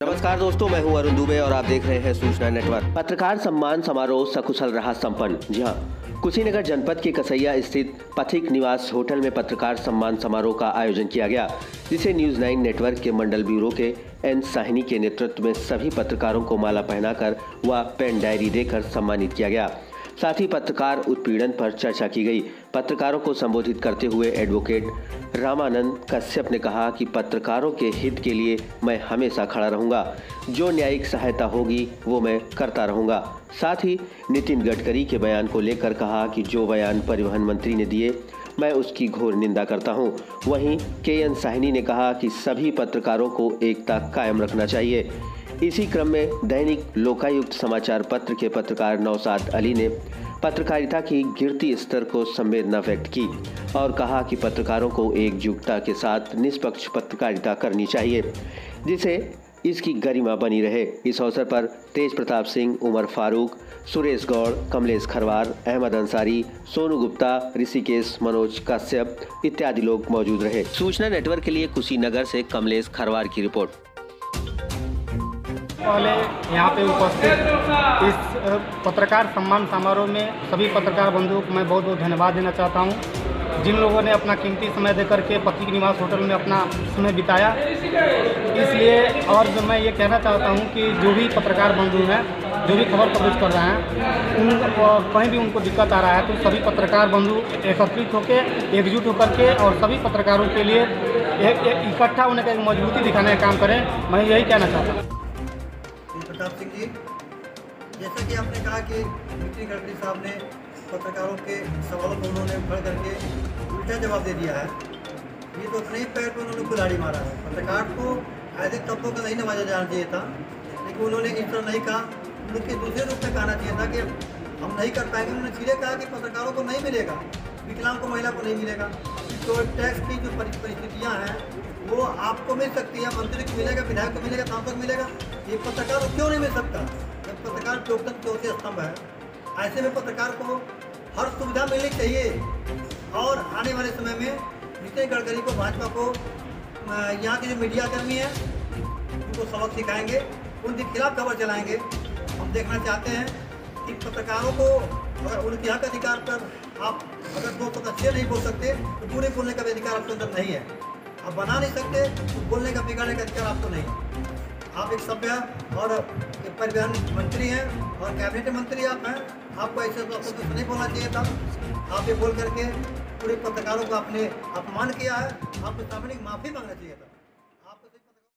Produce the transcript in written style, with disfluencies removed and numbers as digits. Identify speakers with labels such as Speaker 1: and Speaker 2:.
Speaker 1: नमस्कार दोस्तों, मैं हूं अरुण दुबे और आप देख रहे हैं सूचना नेटवर्क। पत्रकार सम्मान समारोह सकुशल रहा संपन्न। जी हां, कुशीनगर जनपद के कसैया स्थित पथिक निवास होटल में पत्रकार सम्मान समारोह का आयोजन किया गया, जिसे न्यूज 9 नेटवर्क के मंडल ब्यूरो के एन साहनी के नेतृत्व में सभी पत्रकारों को माला पहनाकर व पेन डायरी देकर सम्मानित किया गया। साथ ही पत्रकार उत्पीड़न पर चर्चा की गई। पत्रकारों को संबोधित करते हुए एडवोकेट रामानंद कश्यप ने कहा कि पत्रकारों के हित के लिए मैं हमेशा खड़ा रहूंगा। जो न्यायिक सहायता होगी वो मैं करता रहूंगा। साथ ही नितिन गडकरी के बयान को लेकर कहा कि जो बयान परिवहन मंत्री ने दिए मैं उसकी घोर निंदा करता हूं। वहीं KN साहनी ने कहा कि सभी पत्रकारों को एकता कायम रखना चाहिए। इसी क्रम में दैनिक लोकायुक्त समाचार पत्र के पत्रकार नौशाद अली ने पत्रकारिता की गिरती स्तर को संवेदना व्यक्त की और कहा कि पत्रकारों को एकजुटता के साथ निष्पक्ष पत्रकारिता करनी चाहिए, जिसे इसकी गरिमा बनी रहे। इस अवसर पर तेज प्रताप सिंह, उमर फारूक, सुरेश गौड़, कमलेश खरवार, अहमद अंसारी, सोनू गुप्ता, ऋषिकेश, मनोज कश्यप इत्यादि लोग मौजूद रहे। सूचना नेटवर्क के लिए कुशीनगर से कमलेश खरवार की रिपोर्ट।
Speaker 2: पहले यहाँ पे उपस्थित इस पत्रकार सम्मान समारोह में सभी पत्रकार बंधुओं को मैं बहुत बहुत धन्यवाद देना चाहता हूँ, जिन लोगों ने अपना कीमती समय देकर के पथिक निवास होटल में अपना समय बिताया। इसलिए और मैं ये कहना चाहता हूँ कि जो भी पत्रकार बंधु हैं, जो भी खबर पब्लिश कर रहे हैं, कहीं भी उनको दिक्कत आ रहा है तो सभी पत्रकार बंधु एकत्रित होकर एकजुट होकर के और सभी पत्रकारों के लिए इकट्ठा होने का एक मजबूती दिखाने का काम करें। मैं यही कहना चाहता हूँ।
Speaker 3: प्रताप सिंह जी, जैसा कि आपने कहा कि नितिन गडकरी साहब ने पत्रकारों के सवालों को उन्होंने भर करके उल्टा जवाब दे दिया है। ये तो अपने ही पैर पर उन्होंने कुल्हाड़ी मारा है। पत्रकार को ऐसे तत्वों का नहीं नवाजा जाना चाहिए था, लेकिन उन्होंने इस तरह नहीं कहा। उनके दूसरे रूप में कहना चाहिए था कि हम नहीं कर पाएंगे। उन्होंने सीधे कहा कि पत्रकारों को नहीं मिलेगा, विकलांग को, महिला को नहीं मिलेगा। तो टैक्स की जो परिस्थितियाँ हैं वो आपको मिल सकती है, मंत्री को मिलेगा, विधायक को मिलेगा, सांसद को मिलेगा। ये पत्रकार को क्यों नहीं मिल सकता? जब पत्रकार लोकतंत्र के चौथे स्तंभ है, ऐसे में पत्रकार को हर सुविधा मिलनी चाहिए। और आने वाले समय में नितिन गडकरी को, भाजपा को, यहाँ के जो मीडिया कर्मी हैं उनको सबक सिखाएंगे, उनके खिलाफ खबर चलाएंगे। हम देखना चाहते हैं कि पत्रकारों को अगर उनके हक अधिकार पर आप अगर 2 नहीं बोल सकते तो पूरे बोलने का भी अधिकार आपके अंदर नहीं है। आप बना नहीं सकते तो बोलने का, बिगाड़ने का अधिकार आपको नहीं। आप एक सभ्य और एक परिवहन मंत्री हैं और कैबिनेट मंत्री आप हैं। आपको ऐसे तो नहीं बोलना चाहिए था। आप ये बोल करके पूरे पत्रकारों को आपने अपमान किया है। आपको सामने माफ़ी मांगना चाहिए था।